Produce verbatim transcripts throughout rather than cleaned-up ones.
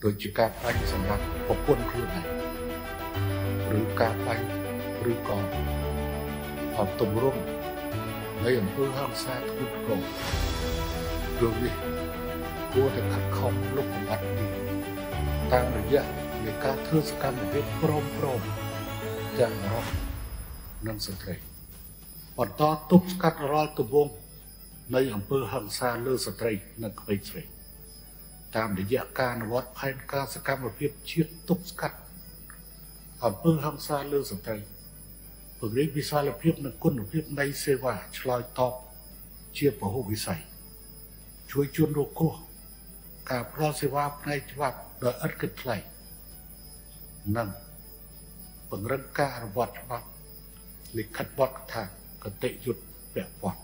โดยการไปสำหรับปกป้องខ្លួនឯងឬការបាញ់ឬក៏អបទម្រង់នៃអំពើហិង្សាធ្ងន់ធ្ងររឿងនេះគួរតែខិតខំលុបបំបាត់វាតាមរយៈនៃការធ្វើសកម្មភាពព្រមព្រមទាំងបុរសនិងស្ត្រីបន្តទប់ស្កាត់រាល់ទម្រង់នៃអំពើហិង្សាលើស្ត្រីនិងក្មេងស្រីតាមរយៈការអនុវត្តផែនការសកម្មភាពជាតិទប់ស្កាត់អំពើហិង្សាលើស្ត្រីពង្រីកវិសាលភាពនិងគុណភាពនៃសេវាឆ្លើយតបជាពហុវិស័យជួយជនរងគ្រោះការផ្ដល់សេវាផ្នែកច្បាប់ដោយឥតគិតថ្លៃនិងពង្រឹងការអនុវត្តច្បាប់លិខិតបទថាគតិយុត្តពាក់ព័ន្ធ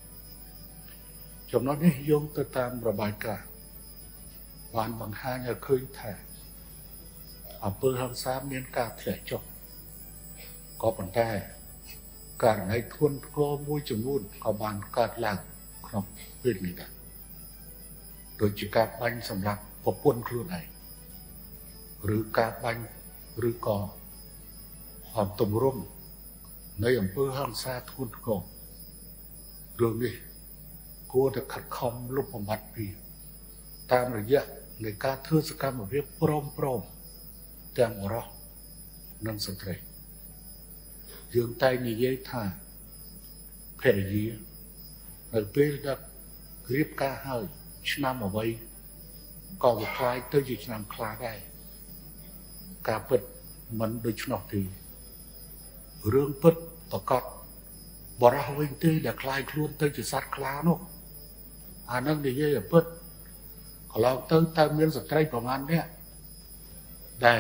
ចំណុចនេះយោងទៅតាមរបាយការណ៍បានបង្ហាញឲ្យឃើញថាអំពើហិង្សាមានការធ្លាក់ចុះក៏ប៉ុន្តែករណីធ្ងន់ធ្ងរមួយចំនួនក៏បានកើតឡើងក្នុងពេលនេះដែរដូចជាការបាញ់សម្រាប់ប្រពន្ធខ្លួនឯងឬការបាញ់ឬក៏អបទម្រង់នៃអំពើហិង្សាធ្ងន់ធ្ងររឿងនេះគួរតែខិតខំលុបបំបាត់វាតាមរយៈនៃការធ្វើសកម្មភាពព្រមព្រមទាំងបុរសនិងស្ត្រីយើងតែងនិយាយថាភរិយានៅពេលដែលរៀបការហើយឆ្នាំអ្វីក៏វាคล้ายទៅជាឆ្នាំខ្លាដែរការពិតមិនដូច្នោះទេរឿងពិតប្រកបបរោះវិញទេដែលคล้ายខ្លួនទៅជាសត្វខ្លានោះអានឹងនិយាយឲ្យពិតកន្លងទៅតើមានស្ត្រីប្រមាណនេះដែល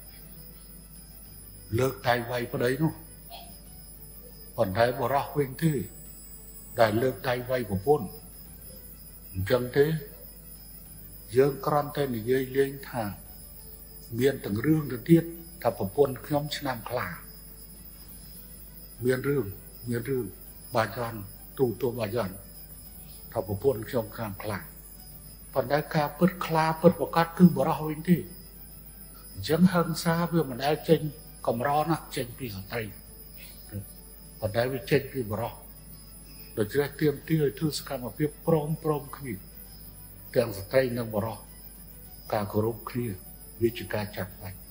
លើកដៃវាយប្តីនោះប៉ុន្តែបរោះវិញទេដែលលើកដៃវាយប្រពន្ធអញ្ចឹងទេយើងគ្រាន់តែនិយាយលេងថាមានទាំងរឿងទៅទៀតថាប្រពន្ធខ្ញុំឆ្នាំខ្លាមានរឿងមានរឿងបាយ័នទូទូបាយ័នថាប្រពន្ធខ្ញុំឆ្នាំខ្លាប៉ុន្តែការពិតខ្លាពិតប្រកាសគឺបរោះវិញទេអញ្ចឹងហិង្សាវាមិនដែលចេញកម្រណាស់ចេញពីស្ត្រីប៉ុន្តែវាចេញពីបរោះដូច្នេះទាមទារឲ្យធ្វើសកម្មភាពព្រមព្រមគ្នាទាំងស្ត្រីនិងបរោះការគោរពគ្នាវាជាការចាត់បាច់